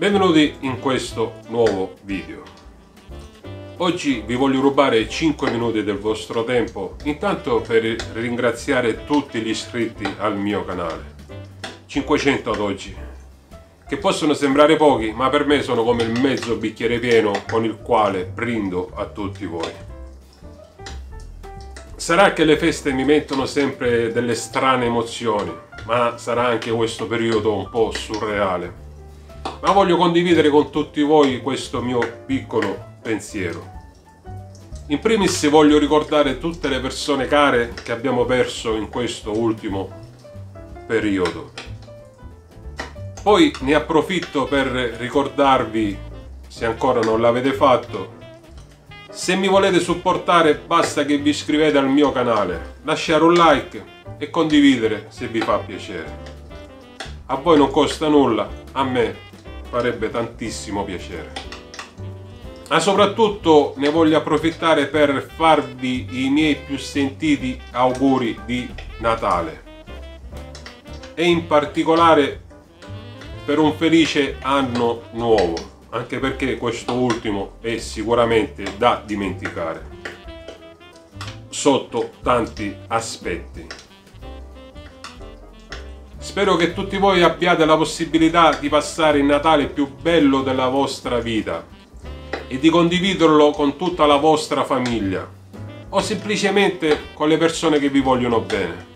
Benvenuti in questo nuovo video. Oggi vi voglio rubare 5 minuti del vostro tempo, intanto per ringraziare tutti gli iscritti al mio canale. 500 ad oggi, che possono sembrare pochi, ma per me sono come il mezzo bicchiere pieno con il quale brindo a tutti voi. Sarà che le feste mi mettono sempre delle strane emozioni, ma sarà anche questo periodo un po' surreale. Ma voglio condividere con tutti voi questo mio piccolo pensiero. In primis voglio ricordare tutte le persone care che abbiamo perso in questo ultimo periodo. Poi ne approfitto per ricordarvi, se ancora non l'avete fatto, se mi volete supportare basta che vi iscrivete al mio canale, lasciare un like e condividere se vi fa piacere. A voi non costa nulla, a me farebbe tantissimo piacere. Ma soprattutto ne voglio approfittare per farvi i miei più sentiti auguri di Natale e in particolare per un felice anno nuovo, anche perché questo ultimo è sicuramente da dimenticare sotto tanti aspetti. Spero che tutti voi abbiate la possibilità di passare il Natale più bello della vostra vita e di condividerlo con tutta la vostra famiglia o semplicemente con le persone che vi vogliono bene.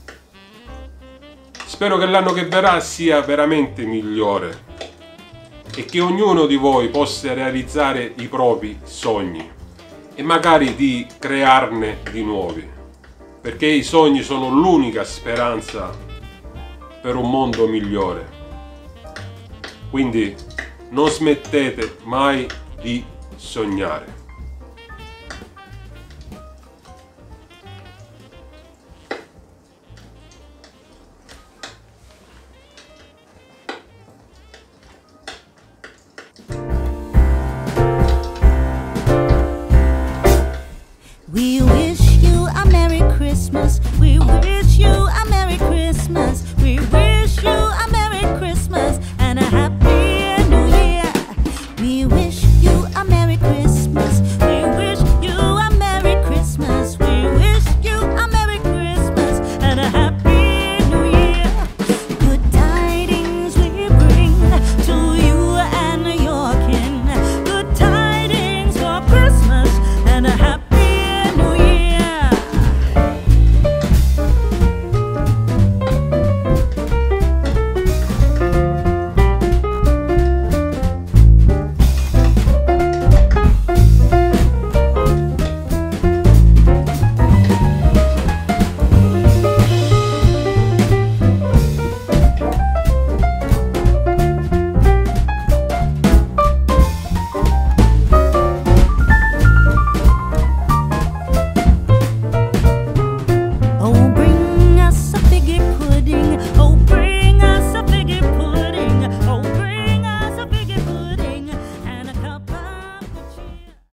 Spero che l'anno che verrà sia veramente migliore e che ognuno di voi possa realizzare i propri sogni e magari di crearne di nuovi, perché i sogni sono l'unica speranza per un mondo migliore. Quindi non smettete mai di sognare.